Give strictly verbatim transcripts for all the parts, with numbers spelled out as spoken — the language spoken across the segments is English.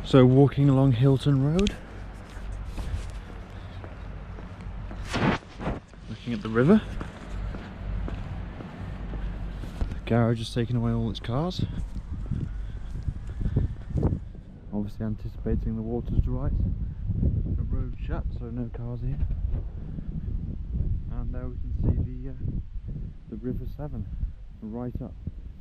So walking along Hilton Road, looking at the river. The garage has taken away all its cars, obviously anticipating the waters to rise. The road shut, so no cars here. And there we can see the uh, the River Severn right up.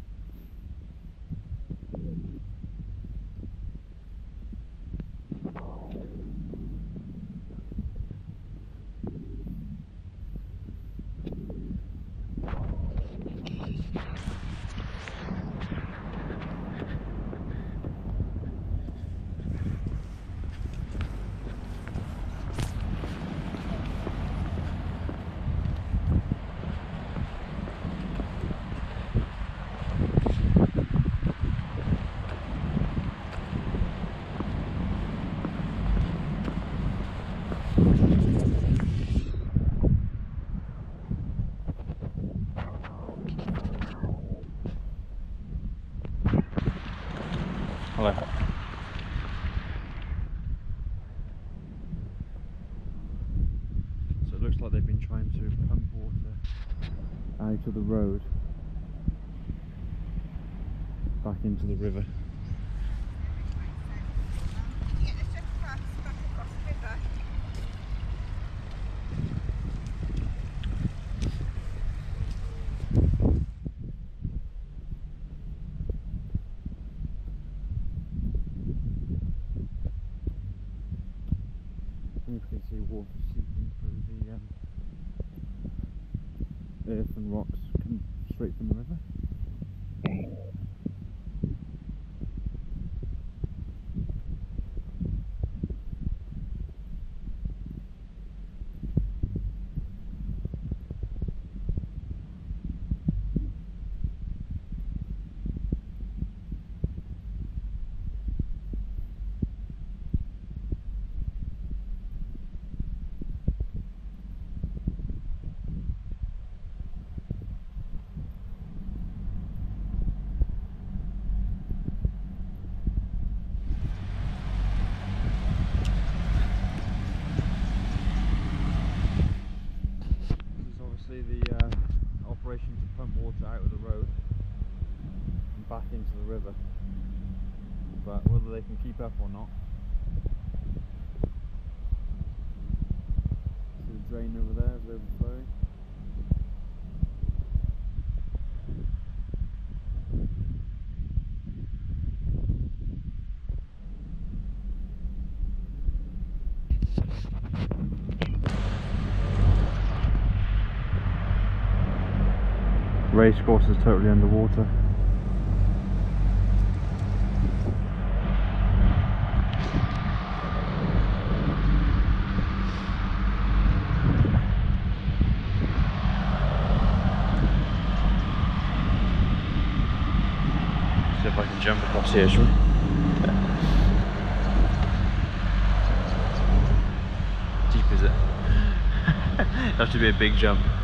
Hello. So it looks like they've been trying to pump water out of the road back into the river. Yeah, let's just cross, cross across the river. And you can see water seeping through the um, earth and rocks coming straight from the river. The uh, operation to pump water out of the road and back into the river, but whether they can keep up or not. See the drain over there is overflowing. Racecourse is totally underwater. See if I can jump across here, shall we? Deep is it? It'll have to be a big jump.